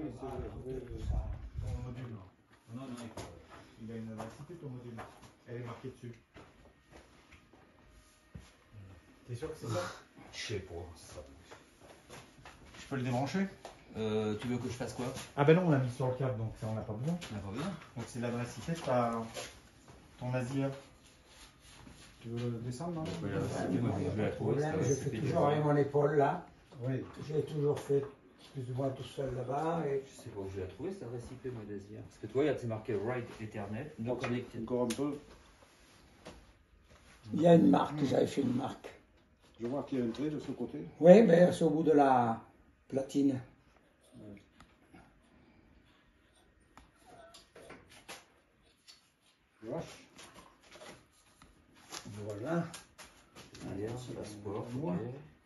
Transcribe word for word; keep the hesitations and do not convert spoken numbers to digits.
c'est ton module. Non, non, il a une adresse I P ton module. Elle est marquée dessus. T'es sûr que c'est ça? Je sais pas. Je peux le débrancher? Euh, tu veux que je fasse quoi? Ah ben non, on l'a mis sur le câble, donc ça on n'a pas besoin. On n'a pas besoin. Donc c'est l'adresse I P, t'as ton Asia. Tu veux le descendre, non? Oui, je vais la trouver. Je fais toujours avec mon épaule là. Oui. J'ai toujours fait plus ou moins tout seul là-bas. Et... Je sais pas où je vais la trouver cette adresse I P, moi, d'Asia. Parce que toi, il y a marqué Ride Ethernet, no connected. Encore un peu. Il y a une marque, j'avais fait une marque. Je vois qu'il y a un trait de ce côté. Oui, mais c'est au bout de la platine. Voilà. Voilà. Hier, passeport, ouais.